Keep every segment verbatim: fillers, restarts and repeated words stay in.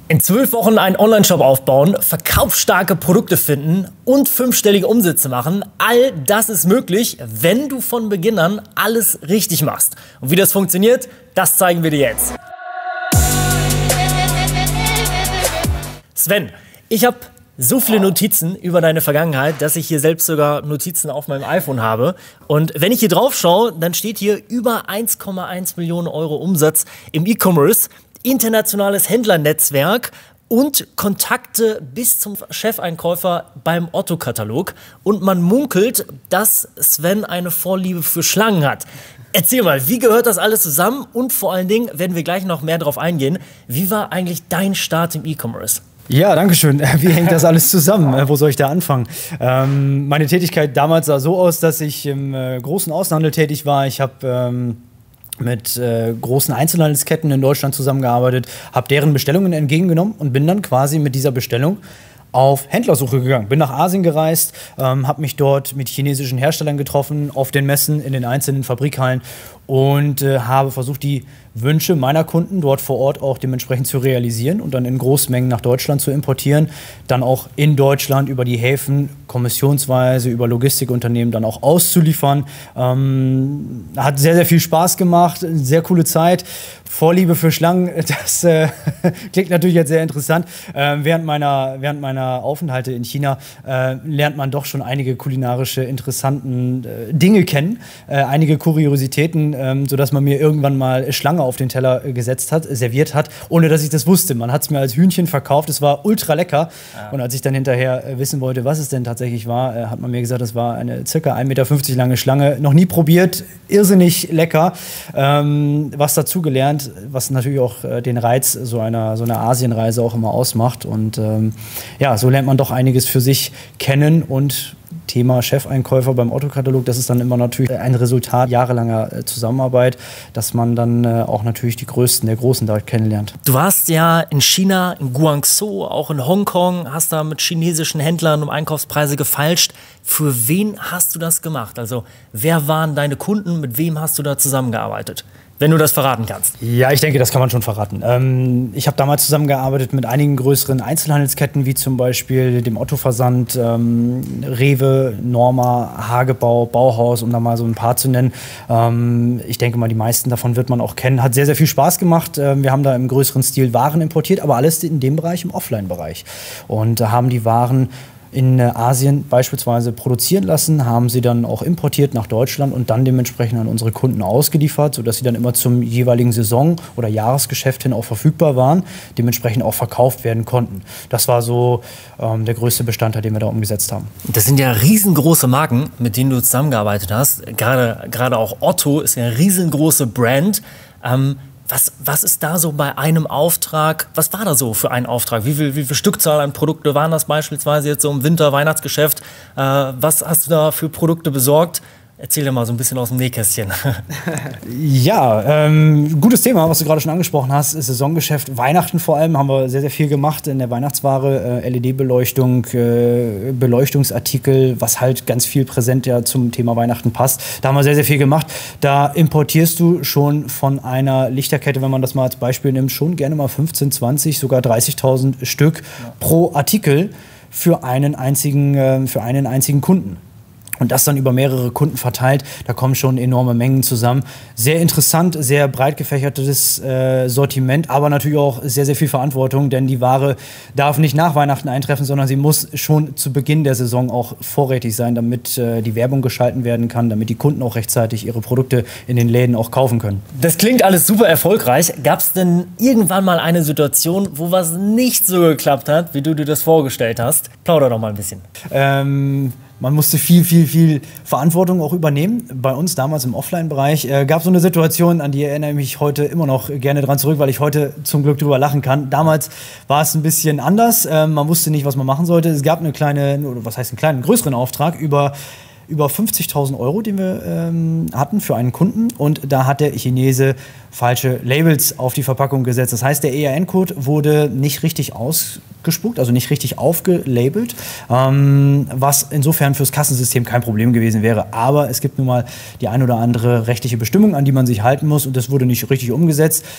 In zwölf Wochen einen Online-Shop aufbauen, verkaufsstarke Produkte finden und fünfstellige Umsätze machen, all das ist möglich, wenn du von Beginn an alles richtig machst. Und wie das funktioniert, das zeigen wir dir jetzt. Sven, ich habe so viele Notizen über deine Vergangenheit, dass ich hier selbst sogar Notizen auf meinem iPhone habe. Und wenn ich hier drauf schaue, dann steht hier über eins Komma eins Millionen Euro Umsatz im E-Commerce, internationales Händlernetzwerk und Kontakte bis zum Chefeinkäufer beim Otto-Katalog. Und man munkelt, dass Sven eine Vorliebe für Schlangen hat. Erzähl mal, wie gehört das alles zusammen? Und vor allen Dingen werden wir gleich noch mehr darauf eingehen. Wie war eigentlich dein Start im E-Commerce? Ja, danke schön. Wie hängt das alles zusammen? Wo soll ich da anfangen? Ähm, meine Tätigkeit damals sah so aus, dass ich im äh, großen Außenhandel tätig war. Ich habe ähm, mit äh, großen Einzelhandelsketten in Deutschland zusammengearbeitet, habe deren Bestellungen entgegengenommen und bin dann quasi mit dieser Bestellung auf Händlersuche gegangen. Bin nach Asien gereist, ähm, habe mich dort mit chinesischen Herstellern getroffen, auf den Messen, in den einzelnen Fabrikhallen und äh, habe versucht, die Wünsche meiner Kunden dort vor Ort auch dementsprechend zu realisieren und dann in Großmengen nach Deutschland zu importieren, dann auch in Deutschland über die Häfen kommissionsweise, über Logistikunternehmen dann auch auszuliefern. Ähm, hat sehr, sehr viel Spaß gemacht, sehr coole Zeit. Vorliebe für Schlangen, das äh, klingt natürlich jetzt sehr interessant. Äh, während, meiner, während meiner Aufenthalte in China äh, lernt man doch schon einige kulinarische, interessanten äh, Dinge kennen, äh, einige Kuriositäten, äh, sodass man mir irgendwann mal Schlange auf den Teller gesetzt hat, serviert hat, ohne dass ich das wusste. Man hat es mir als Hühnchen verkauft, es war ultra lecker. Ja. Und als ich dann hinterher äh, wissen wollte, was es denn tatsächlich war, äh, hat man mir gesagt, es war eine circa ein Meter fünfzig lange Schlange. Noch nie probiert, irrsinnig lecker. Ähm, was dazugelernt, was natürlich auch äh, den Reiz so einer, so einer Asienreise auch immer ausmacht. Und ähm, ja, so lernt man doch einiges für sich kennen. Und Thema Chefeinkäufer beim Otto-Katalog, das ist dann immer natürlich ein Resultat jahrelanger äh, Zusammenarbeit, dass man dann äh, auch natürlich die Größten der Großen dort kennenlernt. Du warst ja in China, in Guangzhou, auch in Hongkong, hast da mit chinesischen Händlern um Einkaufspreise gefeilscht. Für wen hast du das gemacht? Also wer waren deine Kunden, mit wem hast du da zusammengearbeitet? Wenn du das verraten kannst. Ja, ich denke, das kann man schon verraten. Ähm, ich habe damals zusammengearbeitet mit einigen größeren Einzelhandelsketten, wie zum Beispiel dem Otto-Versand, ähm, Rewe, Norma, Hagebau, Bauhaus, um da mal so ein paar zu nennen. Ähm, ich denke mal, die meisten davon wird man auch kennen. Hat sehr, sehr viel Spaß gemacht. Ähm, wir haben da im größeren Stil Waren importiert, aber alles in dem Bereich, im Offline-Bereich. Und da haben die Waren in Asien beispielsweise produzieren lassen, haben sie dann auch importiert nach Deutschland und dann dementsprechend an unsere Kunden ausgeliefert, sodass sie dann immer zum jeweiligen Saison- oder Jahresgeschäft hin auch verfügbar waren, dementsprechend auch verkauft werden konnten. Das war so ähm, der größte Bestandteil, den wir da umgesetzt haben. Das sind ja riesengroße Marken, mit denen du zusammengearbeitet hast. Gerade, gerade auch Otto ist ja eine riesengroße Brand. Ähm, Was, was ist da so bei einem Auftrag, was war da so für einen Auftrag? Wie viel, wie viel Stückzahl an Produkte waren das beispielsweise jetzt so im Winter-Weihnachtsgeschäft? Äh, was hast du da für Produkte besorgt? Erzähl dir mal so ein bisschen aus dem Nähkästchen. Ja, ähm, gutes Thema, was du gerade schon angesprochen hast, ist Saisongeschäft. Weihnachten vor allem haben wir sehr, sehr viel gemacht in der Weihnachtsware. Äh, L E D-Beleuchtung, äh, Beleuchtungsartikel, was halt ganz viel präsent ja zum Thema Weihnachten passt. Da haben wir sehr, sehr viel gemacht. Da importierst du schon von einer Lichterkette, wenn man das mal als Beispiel nimmt, schon gerne mal fünfzehn, zwanzig, sogar dreißigtausend Stück ja. pro Artikel für einen einzigen, äh, für einen einzigen Kunden. Und das dann über mehrere Kunden verteilt, da kommen schon enorme Mengen zusammen. Sehr interessant, sehr breit gefächertes äh, Sortiment, aber natürlich auch sehr, sehr viel Verantwortung, denn die Ware darf nicht nach Weihnachten eintreffen, sondern sie muss schon zu Beginn der Saison auch vorrätig sein, damit äh, die Werbung geschalten werden kann, damit die Kunden auch rechtzeitig ihre Produkte in den Läden auch kaufen können. Das klingt alles super erfolgreich. Gab es denn irgendwann mal eine Situation, wo was nicht so geklappt hat, wie du dir das vorgestellt hast? Plauder doch mal ein bisschen. Ähm Man musste viel, viel, viel Verantwortung auch übernehmen. Bei uns damals im Offline-Bereich äh, gab es so eine Situation, an die erinnere ich mich heute immer noch gerne dran zurück, weil ich heute zum Glück drüber lachen kann. Damals war es ein bisschen anders. Ähm, man wusste nicht, was man machen sollte. Es gab eine kleine, oder was heißt einen kleinen, größeren Auftrag über über fünfzigtausend Euro, den wir ähm, hatten für einen Kunden. Und da hat der Chinese falsche Labels auf die Verpackung gesetzt. Das heißt, der E R N-Code wurde nicht richtig ausgespuckt, also nicht richtig aufgelabelt, ähm, was insofern fürs Kassensystem kein Problem gewesen wäre. Aber es gibt nun mal die ein oder andere rechtliche Bestimmung, an die man sich halten muss. Und das wurde nicht richtig umgesetzt.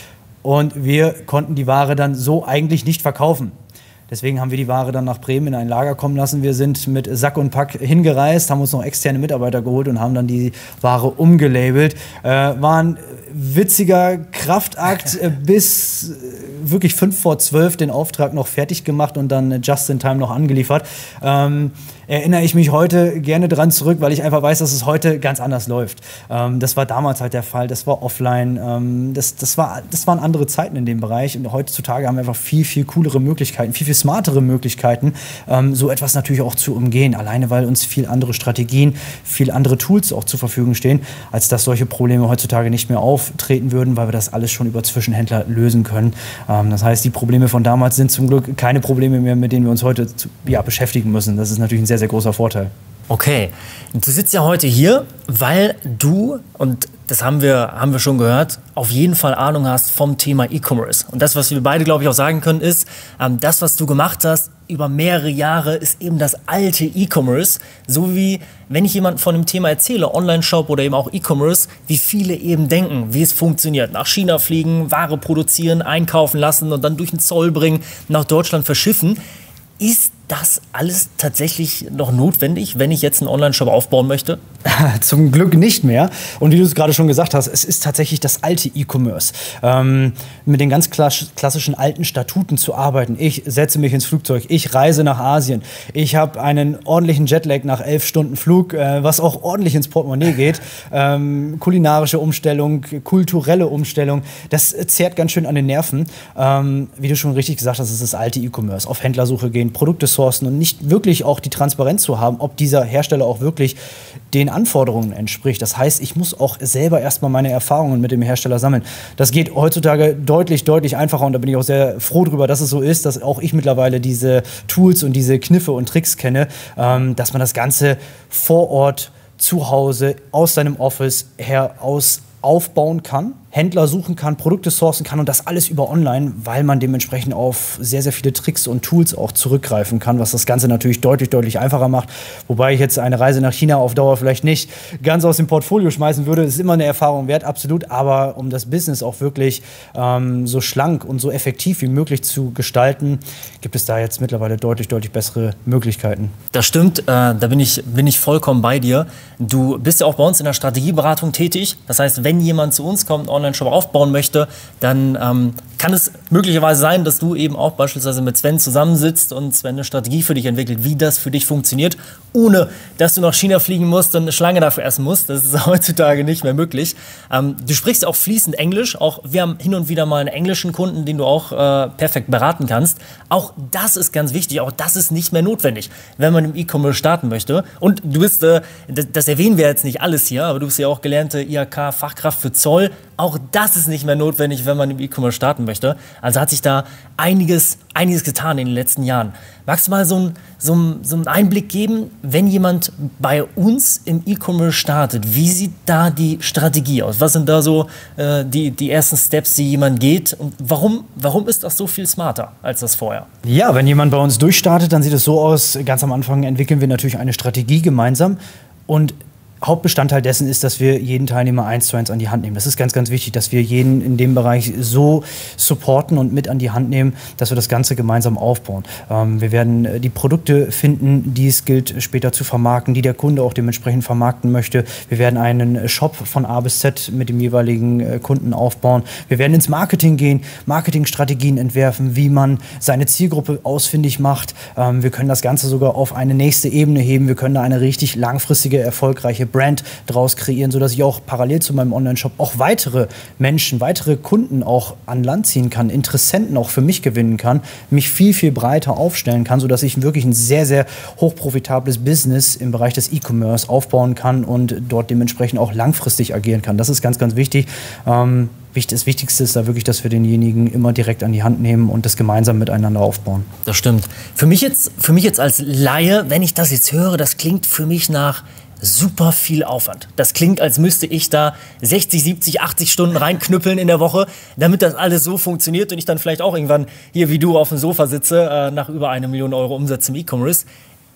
und wir konnten die Ware dann so eigentlich nicht verkaufen. Deswegen haben wir die Ware dann nach Bremen in ein Lager kommen lassen. Wir sind mit Sack und Pack hingereist, haben uns noch externe Mitarbeiter geholt und haben dann die Ware umgelabelt. Äh, war ein witziger Kraftakt, äh, bis äh, wirklich fünf vor zwölf den Auftrag noch fertig gemacht und dann just in time noch angeliefert. Ähm, erinnere ich mich heute gerne dran zurück, weil ich einfach weiß, dass es heute ganz anders läuft. Ähm, das war damals halt der Fall, das war offline, ähm, das, das, war, das waren andere Zeiten in dem Bereich und heutzutage haben wir einfach viel, viel coolere Möglichkeiten, viel, viel smartere Möglichkeiten, ähm, so etwas natürlich auch zu umgehen, alleine weil uns viel andere Strategien, viel andere Tools auch zur Verfügung stehen, als dass solche Probleme heutzutage nicht mehr auftreten würden, weil wir das alles schon über Zwischenhändler lösen können. Ähm, das heißt, die Probleme von damals sind zum Glück keine Probleme mehr, mit denen wir uns heute zu, ja, beschäftigen müssen. Das ist natürlich ein sehr, sehr großer Vorteil. Okay, du sitzt ja heute hier, weil du, und das haben wir, haben wir schon gehört, auf jeden Fall Ahnung hast vom Thema E-Commerce. Und das, was wir beide, glaube ich, auch sagen können, ist, ähm, das, was du gemacht hast über mehrere Jahre, ist eben das alte E-Commerce. So wie, wenn ich jemandem von dem Thema erzähle, Online-Shop oder eben auch E-Commerce, wie viele eben denken, wie es funktioniert. Nach China fliegen, Ware produzieren, einkaufen lassen und dann durch den Zoll bringen, nach Deutschland verschiffen. Ist das alles tatsächlich noch notwendig, wenn ich jetzt einen Online-Shop aufbauen möchte? Zum Glück nicht mehr. Und wie du es gerade schon gesagt hast, es ist tatsächlich das alte E-Commerce. Ähm, mit den ganz klassischen alten Statuten zu arbeiten. Ich setze mich ins Flugzeug, ich reise nach Asien, ich habe einen ordentlichen Jetlag nach elf Stunden Flug, äh, was auch ordentlich ins Portemonnaie geht. Ähm, kulinarische Umstellung, kulturelle Umstellung, das zehrt ganz schön an den Nerven. Ähm, wie du schon richtig gesagt hast, es ist das alte E-Commerce. Auf Händlersuche gehen, Produkte sourcen und nicht wirklich auch die Transparenz zu haben, ob dieser Hersteller auch wirklich den Anforderungen entspricht. Das heißt, ich muss auch selber erstmal meine Erfahrungen mit dem Hersteller sammeln. Das geht heutzutage deutlich, deutlich einfacher und da bin ich auch sehr froh drüber, dass es so ist, dass auch ich mittlerweile diese Tools und diese Kniffe und Tricks kenne, ähm, dass man das Ganze vor Ort, zu Hause, aus seinem Office heraus aufbauen kann, Händler suchen kann, Produkte sourcen kann und das alles über online, weil man dementsprechend auf sehr, sehr viele Tricks und Tools auch zurückgreifen kann, was das Ganze natürlich deutlich, deutlich einfacher macht. Wobei ich jetzt eine Reise nach China auf Dauer vielleicht nicht ganz aus dem Portfolio schmeißen würde. Das ist immer eine Erfahrung wert, absolut. Aber um das Business auch wirklich ähm, so schlank und so effektiv wie möglich zu gestalten, gibt es da jetzt mittlerweile deutlich, deutlich bessere Möglichkeiten. Das stimmt, äh, da bin ich, bin ich vollkommen bei dir. Du bist ja auch bei uns in der Strategieberatung tätig. Das heißt, wenn jemand zu uns kommt, einen Online-Shop aufbauen möchte, dann ähm, kann es möglicherweise sein, dass du eben auch beispielsweise mit Sven zusammensitzt und Sven eine Strategie für dich entwickelt, wie das für dich funktioniert, ohne dass du nach China fliegen musst und eine Schlange dafür essen musst. Das ist heutzutage nicht mehr möglich. Ähm, du sprichst auch fließend Englisch. Auch wir haben hin und wieder mal einen englischen Kunden, den du auch äh, perfekt beraten kannst. Auch das ist ganz wichtig. Auch das ist nicht mehr notwendig, wenn man im E-Commerce starten möchte. Und du bist, äh, das, das erwähnen wir jetzt nicht alles hier, aber du bist ja auch gelernte I H K-Fachkraft für Zoll. Auch das ist nicht mehr notwendig, wenn man im E-Commerce starten möchte. Also hat sich da einiges, einiges getan in den letzten Jahren. Magst du mal so, ein, so, ein, so einen Einblick geben, wenn jemand bei uns im E-Commerce startet? Wie sieht da die Strategie aus? Was sind da so äh, die, die ersten Steps, die jemand geht? Und warum, warum ist das so viel smarter als das vorher? Ja, wenn jemand bei uns durchstartet, dann sieht es so aus, ganz am Anfang entwickeln wir natürlich eine Strategie gemeinsam und Hauptbestandteil dessen ist, dass wir jeden Teilnehmer eins zu eins an die Hand nehmen. Das ist ganz, ganz wichtig, dass wir jeden in dem Bereich so supporten und mit an die Hand nehmen, dass wir das Ganze gemeinsam aufbauen. Ähm, wir werden die Produkte finden, die es gilt später zu vermarkten, die der Kunde auch dementsprechend vermarkten möchte. Wir werden einen Shop von A bis Z mit dem jeweiligen Kunden aufbauen. Wir werden ins Marketing gehen, Marketingstrategien entwerfen, wie man seine Zielgruppe ausfindig macht. Ähm, wir können das Ganze sogar auf eine nächste Ebene heben. Wir können da eine richtig langfristige, erfolgreiche Brand draus kreieren, sodass ich auch parallel zu meinem Online-Shop auch weitere Menschen, weitere Kunden auch an Land ziehen kann, Interessenten auch für mich gewinnen kann, mich viel, viel breiter aufstellen kann, sodass ich wirklich ein sehr, sehr hochprofitables Business im Bereich des E-Commerce aufbauen kann und dort dementsprechend auch langfristig agieren kann. Das ist ganz, ganz wichtig. Ähm, Das Wichtigste ist da wirklich, dass wir denjenigen immer direkt an die Hand nehmen und das gemeinsam miteinander aufbauen. Das stimmt. Für mich jetzt, für mich jetzt als Laie, wenn ich das jetzt höre, das klingt für mich nach super viel Aufwand. Das klingt, als müsste ich da sechzig, siebzig, achtzig Stunden reinknüppeln in der Woche, damit das alles so funktioniert und ich dann vielleicht auch irgendwann hier wie du auf dem Sofa sitze, äh, nach über eine Million Euro Umsatz im E-Commerce.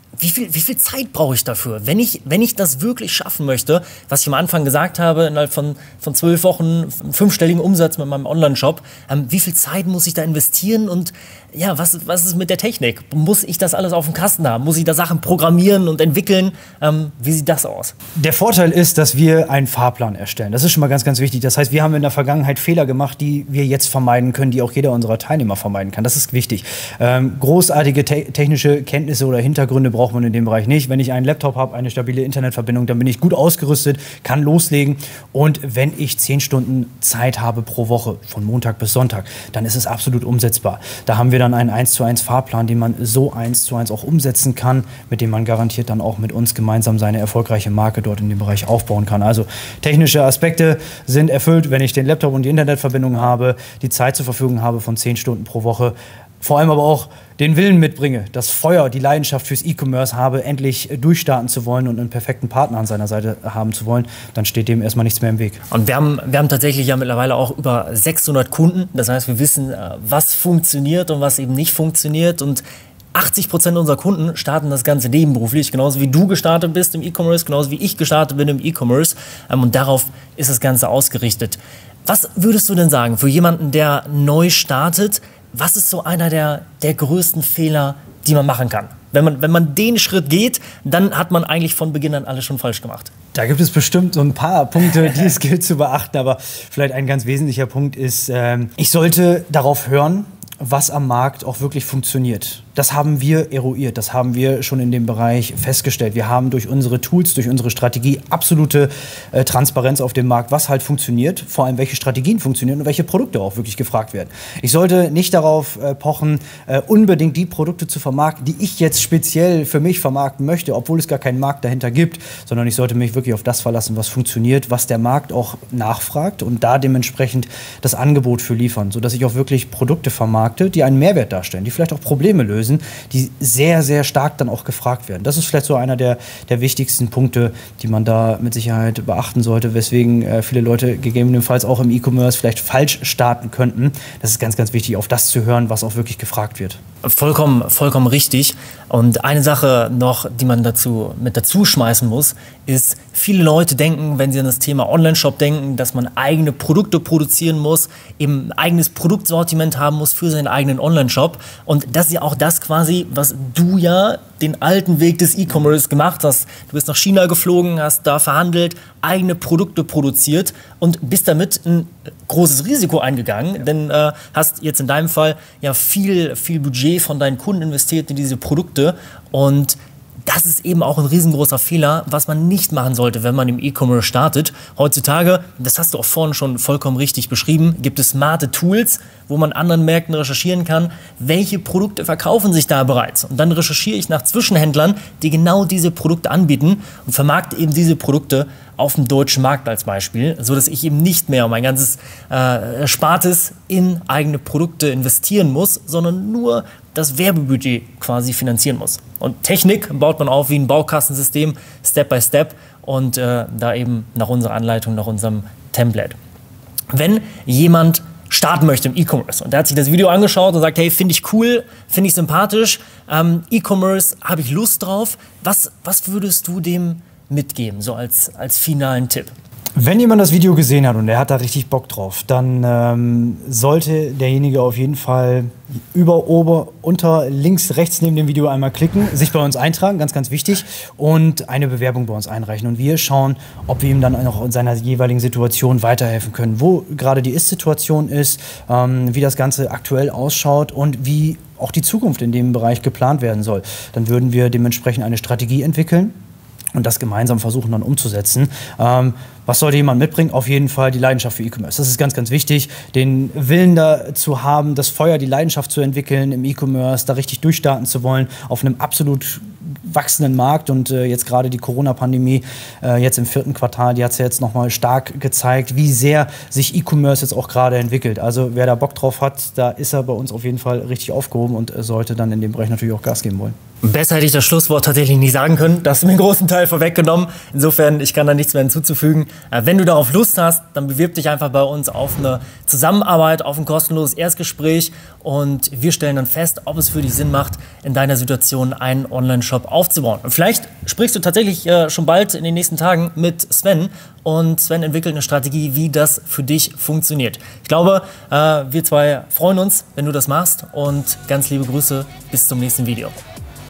Wie viel, wie viel Zeit brauche ich dafür? Wenn ich, wenn ich das wirklich schaffen möchte, was ich am Anfang gesagt habe, innerhalb von, von zwölf Wochen einen fünfstelligen Umsatz mit meinem Online-Shop, ähm, wie viel Zeit muss ich da investieren und ja, was, was ist mit der Technik? Muss ich das alles auf dem Kasten haben? Muss ich da Sachen programmieren und entwickeln? Ähm, wie sieht das aus? Der Vorteil ist, dass wir einen Fahrplan erstellen. Das ist schon mal ganz, ganz wichtig. Das heißt, wir haben in der Vergangenheit Fehler gemacht, die wir jetzt vermeiden können, die auch jeder unserer Teilnehmer vermeiden kann. Das ist wichtig. Ähm, großartige te technische Kenntnisse oder Hintergründe braucht man in dem Bereich nicht. Wenn ich einen Laptop habe, eine stabile Internetverbindung, dann bin ich gut ausgerüstet, kann loslegen. Und wenn ich zehn Stunden Zeit habe pro Woche, von Montag bis Sonntag, dann ist es absolut umsetzbar. Da haben wir dann einen eins zu eins Fahrplan, den man so eins zu eins auch umsetzen kann, mit dem man garantiert dann auch mit uns gemeinsam seine erfolgreiche Marke dort in dem Bereich aufbauen kann. Also technische Aspekte sind erfüllt, wenn ich den Laptop und die Internetverbindung habe, die Zeit zur Verfügung habe von zehn Stunden pro Woche, vor allem aber auch den Willen mitbringe, das Feuer, die Leidenschaft fürs E-Commerce habe, endlich durchstarten zu wollen und einen perfekten Partner an seiner Seite haben zu wollen, dann steht dem erstmal nichts mehr im Weg. Und wir haben, wir haben tatsächlich ja mittlerweile auch über sechshundert Kunden. Das heißt, wir wissen, was funktioniert und was eben nicht funktioniert. Und achtzig Prozent unserer Kunden starten das Ganze nebenberuflich, genauso wie du gestartet bist im E-Commerce, genauso wie ich gestartet bin im E-Commerce. Und darauf ist das Ganze ausgerichtet. Was würdest du denn sagen für jemanden, der neu startet? Was ist so einer der, der größten Fehler, die man machen kann? Wenn man, wenn man den Schritt geht, dann hat man eigentlich von Beginn an alles schon falsch gemacht. Da gibt es bestimmt so ein paar Punkte, die es gilt zu beachten. Aber vielleicht ein ganz wesentlicher Punkt ist, äh, ich sollte darauf hören, was am Markt auch wirklich funktioniert. Das haben wir eruiert, das haben wir schon in dem Bereich festgestellt. Wir haben durch unsere Tools, durch unsere Strategie absolute äh, Transparenz auf dem Markt, was halt funktioniert, vor allem welche Strategien funktionieren und welche Produkte auch wirklich gefragt werden. Ich sollte nicht darauf äh, pochen, äh, unbedingt die Produkte zu vermarkten, die ich jetzt speziell für mich vermarkten möchte, obwohl es gar keinen Markt dahinter gibt, sondern ich sollte mich wirklich auf das verlassen, was funktioniert, was der Markt auch nachfragt und da dementsprechend das Angebot für liefern, sodass ich auch wirklich Produkte vermarkte, die einen Mehrwert darstellen, die vielleicht auch Probleme lösen, die sehr, sehr stark dann auch gefragt werden. Das ist vielleicht so einer der, der wichtigsten Punkte, die man da mit Sicherheit beachten sollte, weswegen äh, viele Leute gegebenenfalls auch im E-Commerce vielleicht falsch starten könnten. Das ist ganz, ganz wichtig, auf das zu hören, was auch wirklich gefragt wird. Vollkommen, vollkommen richtig. Und eine Sache noch, die man dazu mit dazu schmeißen muss, ist, viele Leute denken, wenn sie an das Thema Online-Shop denken, dass man eigene Produkte produzieren muss, eben ein eigenes Produktsortiment haben muss für seinen eigenen Online-Shop. Und das ist ja auch das quasi, was du ja den alten Weg des E-Commerce gemacht hast. Du bist nach China geflogen, hast da verhandelt, eigene Produkte produziert und bist damit ein großes Risiko eingegangen, ja. denn äh, hast jetzt in deinem Fall ja viel, viel Budget von deinen Kunden investiert in diese Produkte und das ist eben auch ein riesengroßer Fehler, was man nicht machen sollte, wenn man im E-Commerce startet. Heutzutage, das hast du auch vorhin schon vollkommen richtig beschrieben, gibt es smarte Tools, wo man anderen Märkten recherchieren kann, welche Produkte verkaufen sich da bereits. Und dann recherchiere ich nach Zwischenhändlern, die genau diese Produkte anbieten und vermarkte eben diese Produkte auf dem deutschen Markt als Beispiel, sodass ich eben nicht mehr mein ganzes äh, Erspartes in eigene Produkte investieren muss, sondern nur das Werbebudget quasi finanzieren muss. Und Technik baut man auf wie ein Baukastensystem, Step by Step und äh, da eben nach unserer Anleitung, nach unserem Template. Wenn jemand starten möchte im E-Commerce und der hat sich das Video angeschaut und sagt, hey, finde ich cool, finde ich sympathisch, ähm, E-Commerce, habe ich Lust drauf, was, was würdest du dem mitgeben, so als, als finalen Tipp? Wenn jemand das Video gesehen hat und er hat da richtig Bock drauf, dann ähm, sollte derjenige auf jeden Fall über, ober, unter, links, rechts neben dem Video einmal klicken, sich bei uns eintragen, ganz, ganz wichtig, und eine Bewerbung bei uns einreichen. Und wir schauen, ob wir ihm dann auch in seiner jeweiligen Situation weiterhelfen können, wo gerade die Ist-Situation ist, ähm, wie das Ganze aktuell ausschaut und wie auch die Zukunft in dem Bereich geplant werden soll. Dann würden wir dementsprechend eine Strategie entwickeln und das gemeinsam versuchen dann umzusetzen. Ähm, was sollte jemand mitbringen? Auf jeden Fall die Leidenschaft für E-Commerce. Das ist ganz, ganz wichtig, den Willen da zu haben, das Feuer, die Leidenschaft zu entwickeln im E-Commerce, da richtig durchstarten zu wollen, auf einem absolut wachsenden Markt. Und äh, jetzt gerade die Corona-Pandemie, äh, jetzt im vierten Quartal, die hat es ja jetzt nochmal stark gezeigt, wie sehr sich E-Commerce jetzt auch gerade entwickelt. Also wer da Bock drauf hat, da ist er bei uns auf jeden Fall richtig aufgehoben und äh, sollte dann in dem Bereich natürlich auch Gas geben wollen. Besser hätte ich das Schlusswort tatsächlich nicht sagen können. Da hast du mir einen großen Teil vorweggenommen. Insofern, ich kann da nichts mehr hinzuzufügen. Äh, wenn du darauf Lust hast, dann bewirb dich einfach bei uns auf eine Zusammenarbeit, auf ein kostenloses Erstgespräch. Und wir stellen dann fest, ob es für dich Sinn macht, in deiner Situation einen Online-Shop aufzubauen. Und vielleicht sprichst du tatsächlich äh, schon bald in den nächsten Tagen mit Sven. Und Sven entwickelt eine Strategie, wie das für dich funktioniert. Ich glaube, äh, wir zwei freuen uns, wenn du das machst. Und ganz liebe Grüße, bis zum nächsten Video.